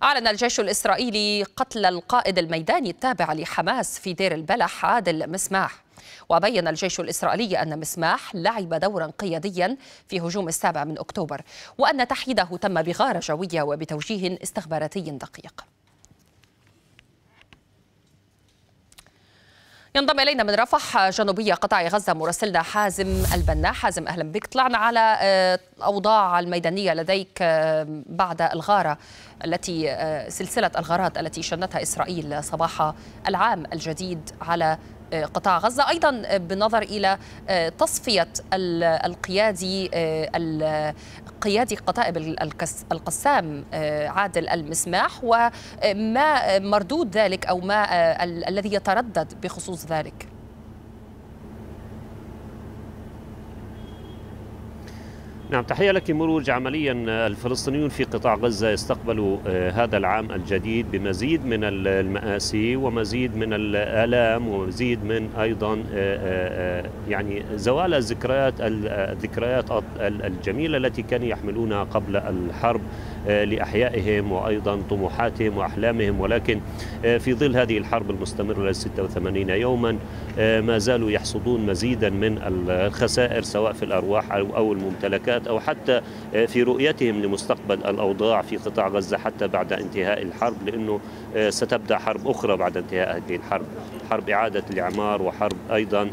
أعلن الجيش الإسرائيلي قتل القائد الميداني التابع لحماس في دير البلح عادل مسماح. وبين الجيش الإسرائيلي أن مسماح لعب دورا قياديا في هجوم 7 أكتوبر، وأن تحييده تم بغارة جوية وبتوجيه استخباراتي دقيق. ينضم إلينا من رفح جنوبية قطاع غزة مراسلنا حازم البنا. حازم، أهلا بك. طلعنا على الأوضاع الميدانية لديك بعد الغارة التي سلسلة الغارات التي شنتها إسرائيل صباح العام الجديد على قطاع غزة، أيضا بالنظر إلى تصفية قيادي قتائب القسام عادل المسماح، وما مردود ذلك أو ما الذي يتردد بخصوص ذلك؟ نعم، تحية لك مروج. عمليا الفلسطينيون في قطاع غزة يستقبلوا هذا العام الجديد بمزيد من المآسي ومزيد من الآلام ومزيد من أيضا يعني زوال الذكريات الجميلة التي كانوا يحملونها قبل الحرب لأحيائهم وأيضا طموحاتهم وأحلامهم، ولكن في ظل هذه الحرب المستمرة ل 86 يوما ما زالوا يحصدون مزيدا من الخسائر، سواء في الأرواح أو الممتلكات أو حتى في رؤيتهم لمستقبل الأوضاع في قطاع غزة حتى بعد انتهاء الحرب، لأنه ستبدأ حرب أخرى بعد انتهاء هذه الحرب، حرب إعادة الإعمار وحرب أيضا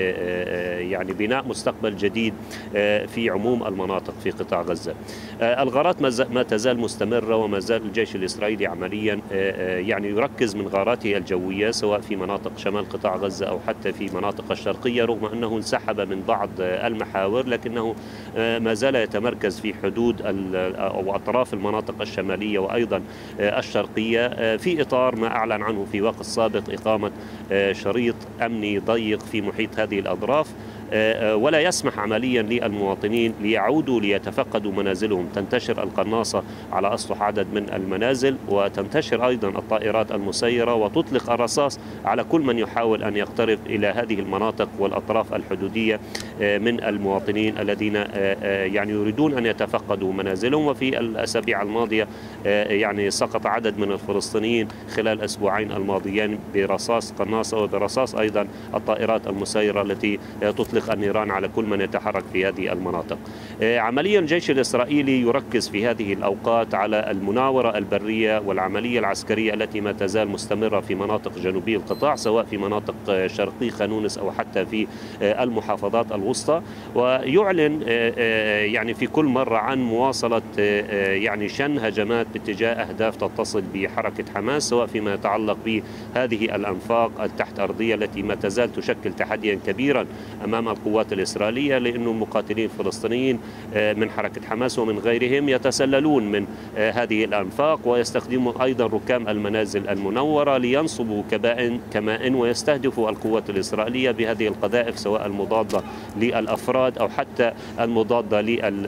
يعني بناء مستقبل جديد في عموم المناطق في قطاع غزة. الغارات ما تزال مستمرة، وما زال الجيش الإسرائيلي عمليا يعني يركز من غاراته الجوية سواء في مناطق شمال قطاع غزة أو حتى في مناطق الشرقية، رغم أنه انسحب من بعض المحاور، لكنه ما زال يتمركز في حدود أو أطراف المناطق الشمالية وأيضا الشرقية، في إطار ما أعلن عنه في وقت سابق إقامة شريط أمني ضيق في محيط هذه الأطراف، ولا يسمح عمليا للمواطنين ليعودوا ليتفقدوا منازلهم. تنتشر القناصة على أسطح عدد من المنازل، وتنتشر أيضا الطائرات المسيرة وتطلق الرصاص على كل من يحاول أن يقترب إلى هذه المناطق والأطراف الحدودية من المواطنين الذين يعني يريدون أن يتفقدوا منازلهم. وفي الأسابيع الماضية يعني سقط عدد من الفلسطينيين خلال الأسبوعين الماضيين برصاص قناصة وبرصاص أيضا الطائرات المسيرة التي تطلق النيران على كل من يتحرك في هذه المناطق. عمليا الجيش الإسرائيلي يركز في هذه الأوقات على المناورة البرية والعملية العسكرية التي ما تزال مستمرة في مناطق جنوبي القطاع، سواء في مناطق شرقي خانونس أو حتى في المحافظات الوسطى، ويعلن يعني في كل مرة عن مواصلة يعني شن هجمات باتجاه أهداف تتصل بحركة حماس، سواء فيما يتعلق بهذه الأنفاق التحت أرضية التي ما تزال تشكل تحديا كبيرا أمام القوات الإسرائيلية، لأن المقاتلين الفلسطينيين من حركة حماس ومن غيرهم يتسللون من هذه الأنفاق ويستخدمون أيضا ركام المنازل المنورة لينصبوا كمائن ويستهدفوا القوات الإسرائيلية بهذه القذائف، سواء المضادة للأفراد أو حتى المضادة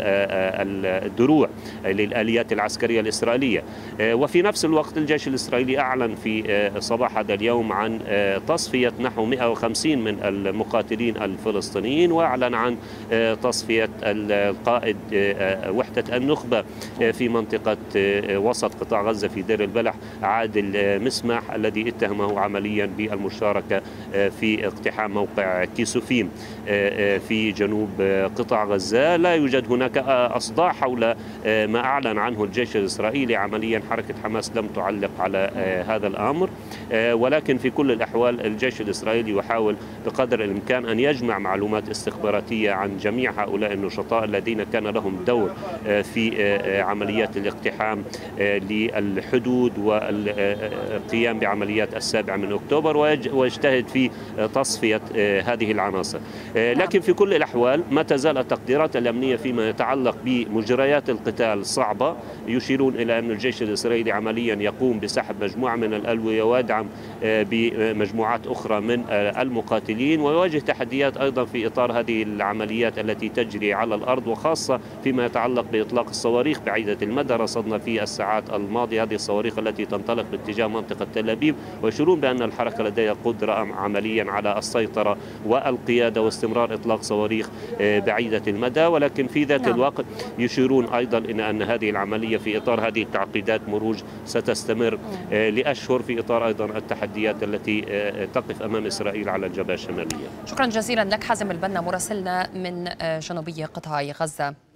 للدروع للآليات العسكرية الإسرائيلية. وفي نفس الوقت الجيش الإسرائيلي أعلن في صباح هذا اليوم عن تصفية نحو 150 من المقاتلين الفلسطينيين، وأعلن عن تصفية القائد وحدة النخبة في منطقة وسط قطاع غزة في دير البلح عادل مسماح، الذي اتهمه عمليا بالمشاركة في اقتحام موقع كيسوفيم في جنوب قطاع غزة. لا يوجد هناك أصداع حول ما أعلن عنه الجيش الإسرائيلي. عمليا حركة حماس لم تعلق على هذا الأمر، ولكن في كل الأحوال الجيش الإسرائيلي يحاول بقدر الإمكان أن يجمع معلومات استخباراتية عن جميع هؤلاء النشطاء الذين كان لهم دور في عمليات الاقتحام للحدود والقيام بعمليات 7 أكتوبر، ويجتهد في تصفية هذه العناصر. لكن في كل الأحوال ما تزال التقديرات الأمنية فيما يتعلق بمجريات القتال صعبة، يشيرون إلى أن الجيش الإسرائيلي عمليا يقوم بسحب مجموعة من الألوية ويدعم بمجموعات أخرى من المقاتلين، ويواجه تحديات أيضا في إطار هذه العمليات التي تجري على الأرض، وخاصة فيما يتعلق بإطلاق الصواريخ بعيدة المدى. رصدنا في الساعات الماضية هذه الصواريخ التي تنطلق باتجاه منطقة تل أبيب، ويشيرون بأن الحركة لديها قدرة عمليا على السيطرة والقيادة واستمرار إطلاق صواريخ بعيدة المدى. ولكن في ذات الوقت يشيرون أيضا إلى أن هذه العملية في إطار هذه التعقيدات مروج ستستمر لأشهر، في إطار أيضا التحديات التي تقف أمام إسرائيل على الجبهة الشمالية. شكرا جزيلا لك حازم البنا مراسلنا من جنوبي قطاع غزة.